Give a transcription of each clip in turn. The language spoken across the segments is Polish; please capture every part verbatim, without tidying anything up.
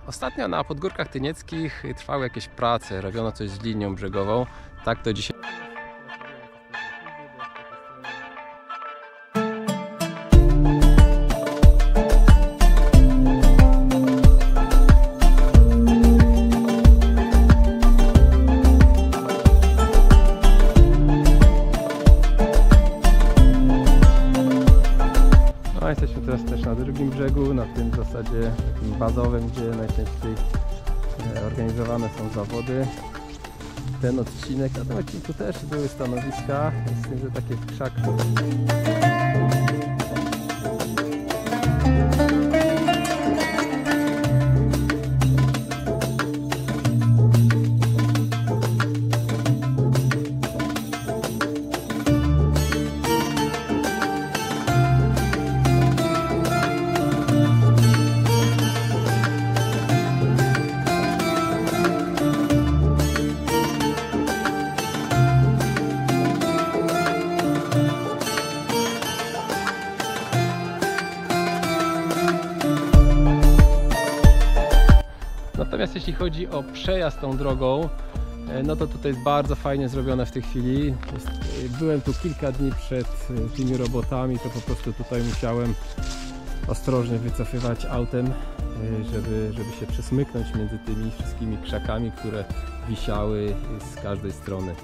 Ostatnio na Podgórkach Tynieckich trwały jakieś prace, robiono coś z linią brzegową. Tak to dzisiaj. No, jesteśmy teraz też na drugim brzegu, na tym w zasadzie takim bazowym, gdzie najczęściej organizowane są zawody. Ten odcinek, na tym odcinku też były stanowiska, z tym, że takie w krzaku. Natomiast jeśli chodzi o przejazd tą drogą, no to tutaj jest bardzo fajnie zrobione w tej chwili. Jest, byłem tu kilka dni przed tymi robotami, to po prostu tutaj musiałem ostrożnie wycofywać autem, żeby, żeby się przesmyknąć między tymi wszystkimi krzakami, które wisiały z każdej strony.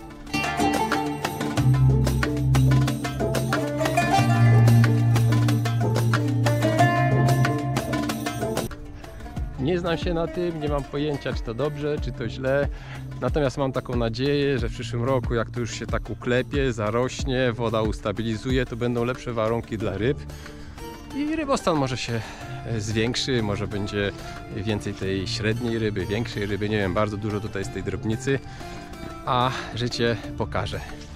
Nie znam się na tym, nie mam pojęcia, czy to dobrze, czy to źle. Natomiast mam taką nadzieję, że w przyszłym roku, jak to już się tak uklepie, zarośnie, woda ustabilizuje, to będą lepsze warunki dla ryb. I rybostan może się zwiększy, może będzie więcej tej średniej ryby, większej ryby, nie wiem, bardzo dużo tutaj z tej drobnicy, a życie pokaże.